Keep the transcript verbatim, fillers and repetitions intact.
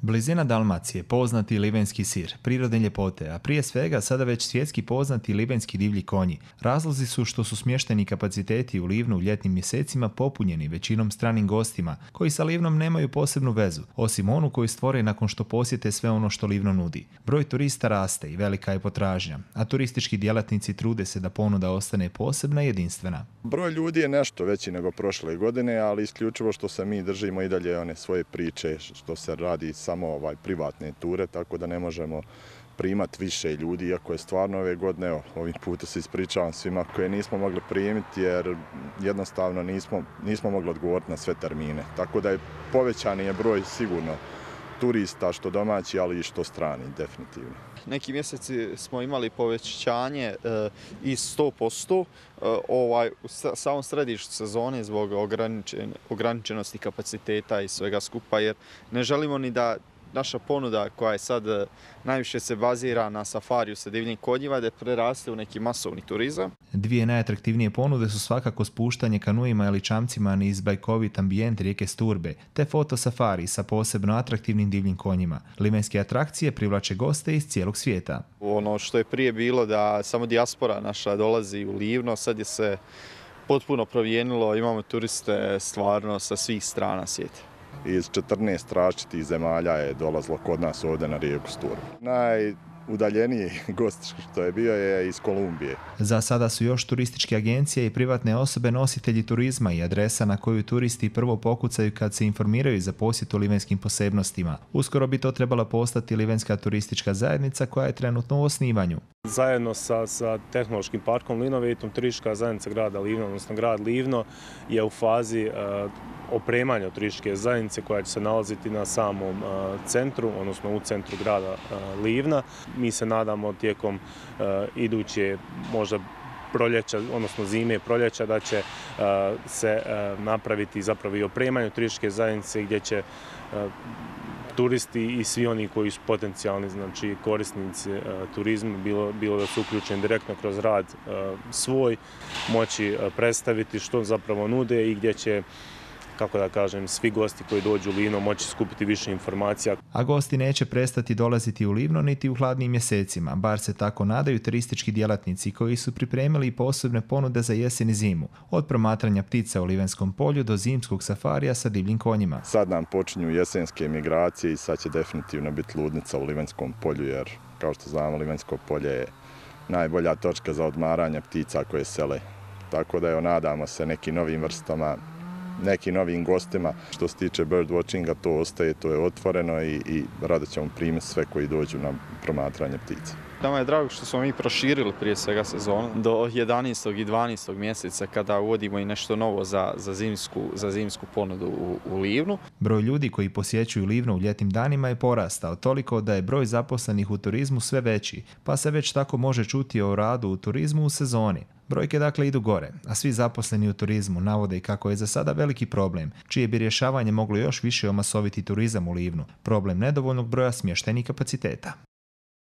Blizina Dalmacije, poznati livenski sir, prirodne ljepote, a prije svega sada već svjetski poznati livenski divlji konji. Razlozi su što su smješteni kapaciteti u Livnu u ljetnim mjesecima popunjeni većinom stranim gostima, koji sa Livnom nemaju posebnu vezu, osim onu koju stvore nakon što posjete sve ono što Livno nudi. Broj turista raste i velika je potražnja, a turistički djelatnici trude se da ponuda ostane posebna i jedinstvena. Broj ljudi je nešto veći nego prošle godine, ali isključivo što se mi držimo i dalje one svoje priče, što se radi samo ovaj privatne ture, tako da ne možemo primati više ljudi, iako je stvarno ove godine, evo, ovim putem se ispričavam svima koje nismo mogli primiti jer jednostavno nismo, nismo mogli odgovoriti na sve termine. Tako da je povećan je broj sigurno turista, što domaći, ali i što strani, definitivno. Neki mjeseci smo imali povećanje e, i sto posto e, ovaj, u samom središtu sezone zbog ograničen, ograničenosti kapaciteta i svega skupa, jer ne želimo ni da naša ponuda koja je sad najviše se bazira na safariju sa divljim konjima da preraste u neki masovni turizam. Dvije najatraktivnije ponude su svakako spuštanje kanuima ili čamcima niz bajkovit ambijent rijeke Sturbe, te foto safari sa posebno atraktivnim divljim konjima. Livenske atrakcije privlače goste iz cijelog svijeta. Ono što je prije bilo da samo dijaspora naša dolazi u Livno, sad je se potpuno promijenilo, imamo turiste stvarno sa svih strana svijeta. Iz četrnaest različitih zemalja je dolazilo kod nas ovdje na rijeku Sturbu. Najudaljeniji gost što je bio je iz Kolumbije. Za sada su još turističke agencije i privatne osobe nositelji turizma i adresa na koju turisti prvo pokucaju kad se informiraju za posjetu livenskim posebnostima. Uskoro bi to trebala postati Livenska turistička zajednica koja je trenutno u osnivanju. Zajedno sa, sa tehnološkim parkom Linovitom, turistička zajednica grada Livno, odnosno grad Livno, je u fazi uh, opremanja turističke zajednice koja će se nalaziti na samom uh, centru, odnosno u centru grada uh, Livna. Mi se nadamo tijekom uh, iduće možda proljeća, odnosno zime proljeća, da će uh, se uh, napraviti zapravo i opremanje turističke zajednice gdje će uh, turisti i svi oni koji su potencijalni, znači korisnici uh, turizma, bilo, bilo da su uključeni direktno kroz rad uh, svoj, moći uh, predstaviti što zapravo nude i gdje će, kako da kažem, svi gosti koji dođu u Livno moći skupiti više informacija. A gosti neće prestati dolaziti u Livno niti u hladnim mjesecima, bar se tako nadaju turistički djelatnici koji su pripremili posebne ponude za jesen i zimu, od promatranja ptica u Livenskom polju do zimskog safarija sa divljim konjima. Sad nam počinju jesenske migracije i sad će definitivno biti ludnica u Livenskom polju, jer kao što znamo, Livensko polje je najbolja točka za odmaranje ptica koje sele. Tako da evo, nadamo se nekim novim vrstama, nekim novim gostima. Što se tiče birdwatchinga, to ostaje, to je otvoreno i, i rado ćemo primiti sve koji dođu na promatranje ptica. Nama je drago što smo mi proširili prije svega sezonu do jedanaestog i dvanaestog mjeseca kada uvodimo i nešto novo za, za, zimsku, za zimsku ponudu u, u Livnu. Broj ljudi koji posjećuju Livno u ljetnim danima je porastao toliko da je broj zaposlenih u turizmu sve veći, pa se već tako može čuti o radu u turizmu u sezoni. Brojke dakle idu gore, a svi zaposleni u turizmu navode i kako je za sada veliki problem, čije bi rješavanje moglo još više omasoviti turizam u Livnu, problem nedovoljnog broja smještajnih kapaciteta.